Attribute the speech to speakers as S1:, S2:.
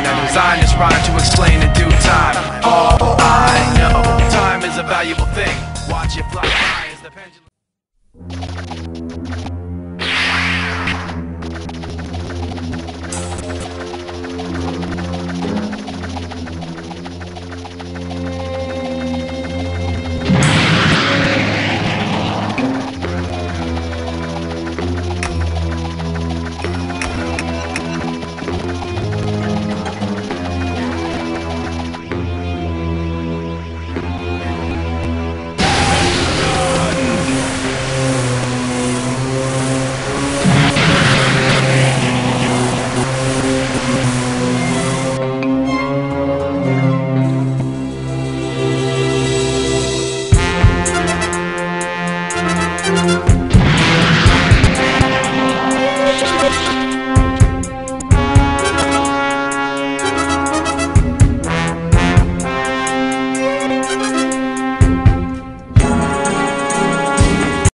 S1: I designed this rhyme to explain in due time. All I know, time is a valuable thing. Watch it fly by as the pendulum.